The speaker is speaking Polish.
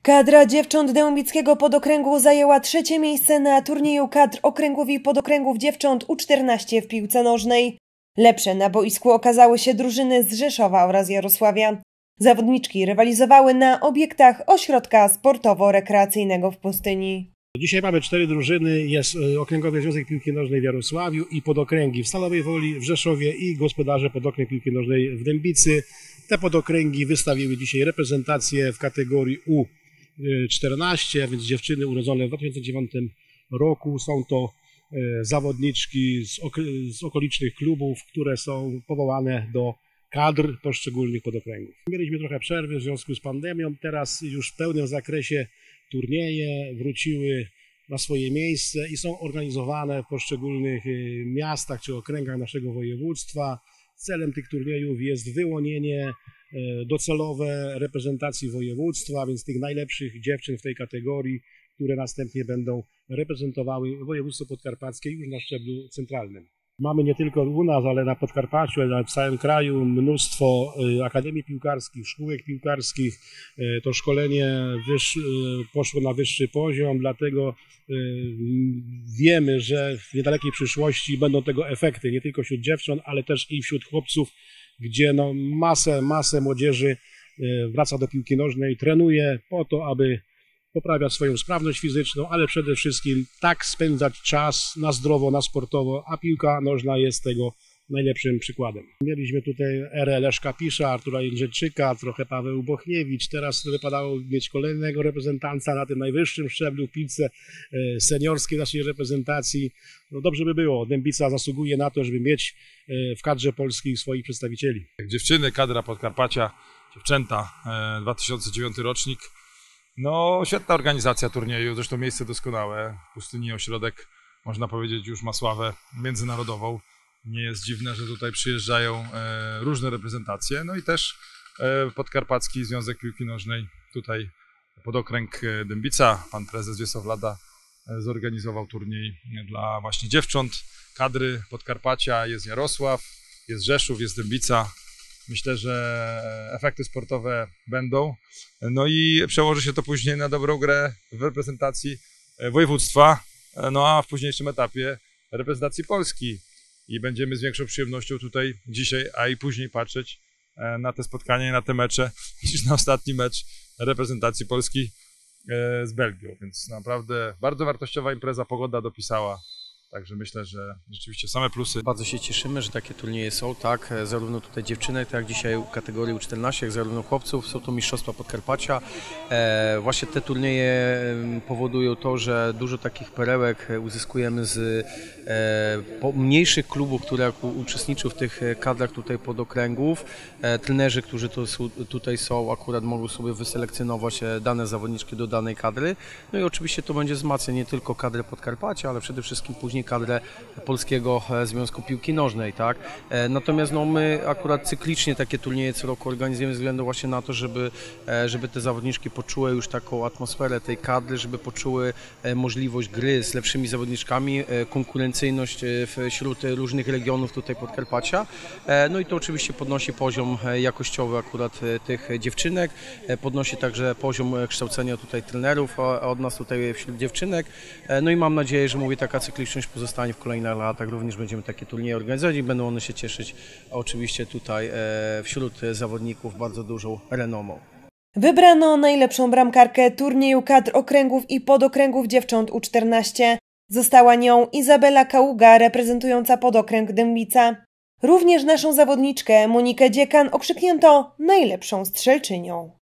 Kadra dziewcząt Dębickiego Podokręgu zajęła trzecie miejsce na turnieju kadr okręgów i podokręgów dziewcząt U14 w piłce nożnej. Lepsze na boisku okazały się drużyny z Rzeszowa oraz Jarosławia. Zawodniczki rywalizowały na obiektach ośrodka sportowo-rekreacyjnego w Pustyni. Dzisiaj mamy 4 drużyny, jest Okręgowy Związek Piłki Nożnej w Jarosławiu i podokręgi w Stalowej Woli, w Rzeszowie i gospodarze podokręg piłki nożnej w Dębicy. Te podokręgi wystawiły dzisiaj reprezentację w kategorii U14, więc dziewczyny urodzone w 2009 roku. Są to zawodniczki z okolicznych klubów, które są powołane do kadr poszczególnych podokręgów. Mieliśmy trochę przerwy w związku z pandemią, teraz już w pełnym zakresie turnieje wróciły na swoje miejsce i są organizowane w poszczególnych miastach czy okręgach naszego województwa. Celem tych turniejów jest wyłonienie docelowe reprezentacji województwa, więc tych najlepszych dziewczyn w tej kategorii, które następnie będą reprezentowały województwo podkarpackie już na szczeblu centralnym. Mamy nie tylko u nas, ale na Podkarpaciu, ale w całym kraju mnóstwo akademii piłkarskich, szkółek piłkarskich. To szkolenie poszło na wyższy poziom, dlatego wiemy, że w niedalekiej przyszłości będą tego efekty, nie tylko wśród dziewcząt, ale też i wśród chłopców, gdzie masę młodzieży wraca do piłki nożnej, trenuje po to, aby poprawiać swoją sprawność fizyczną, ale przede wszystkim tak spędzać czas na zdrowo, na sportowo, a piłka nożna jest tego najlepszym przykładem. Mieliśmy tutaj erę Leszka Pisza, Artura Jędrzejczyka, trochę Paweł Bochniewicz. Teraz wypadało mieć kolejnego reprezentanta na tym najwyższym szczeblu w piłce seniorskiej naszej reprezentacji. No dobrze by było, Dębica zasługuje na to, żeby mieć w kadrze polskiej swoich przedstawicieli. Dziewczyny, kadra Podkarpacia, dziewczęta, 2009 rocznik. No, świetna organizacja turnieju, zresztą miejsce doskonałe. W Pustyni ośrodek, można powiedzieć, już ma sławę międzynarodową. Nie jest dziwne, że tutaj przyjeżdżają różne reprezentacje. No i też Podkarpacki Związek Piłki Nożnej, tutaj podokręg Dębica, pan prezes Wiesław Lada zorganizował turniej dla właśnie dziewcząt. Kadry Podkarpacia, jest Jarosław, jest Rzeszów, jest Dębica. Myślę, że efekty sportowe będą, no i przełoży się to później na dobrą grę w reprezentacji województwa, no a w późniejszym etapie reprezentacji Polski. I będziemy z większą przyjemnością tutaj dzisiaj, a i później patrzeć na te spotkania i na te mecze, niż na ostatni mecz reprezentacji Polski z Belgią. Więc naprawdę bardzo wartościowa impreza, pogoda dopisała. Także myślę, że rzeczywiście same plusy. Bardzo się cieszymy, że takie turnieje są, tak, zarówno tutaj dziewczynek, tak jak dzisiaj w kategorii U14, jak zarówno chłopców, są to mistrzostwa Podkarpacia. Właśnie te turnieje powodują to, że dużo takich perełek uzyskujemy z mniejszych klubów, które uczestniczą w tych kadrach tutaj podokręgów. Trenerzy, którzy tutaj są, akurat mogą sobie wyselekcjonować dane zawodniczki do danej kadry. No i oczywiście to będzie wzmacniać nie tylko kadrę Podkarpacia, ale przede wszystkim później kadrę Polskiego Związku Piłki Nożnej, tak? Natomiast no, my akurat cyklicznie takie turnieje co roku organizujemy ze względu właśnie na to, żeby te zawodniczki poczuły już taką atmosferę tej kadry, żeby poczuły możliwość gry z lepszymi zawodniczkami, konkurencyjność wśród różnych regionów tutaj Podkarpacia. No i to oczywiście podnosi poziom jakościowy akurat tych dziewczynek, podnosi także poziom kształcenia tutaj trenerów od nas tutaj wśród dziewczynek. No i mam nadzieję, że mówię, taka cykliczność pozostanie w kolejnych latach. Również będziemy takie turnieje organizować i będą one się cieszyć oczywiście tutaj wśród zawodników bardzo dużą renomą. Wybrano najlepszą bramkarkę turnieju kadr okręgów i podokręgów dziewcząt U14. Została nią Izabela Kaługa, reprezentująca podokręg Dębica. Również naszą zawodniczkę Monikę Dziekan okrzyknięto najlepszą strzelczynią.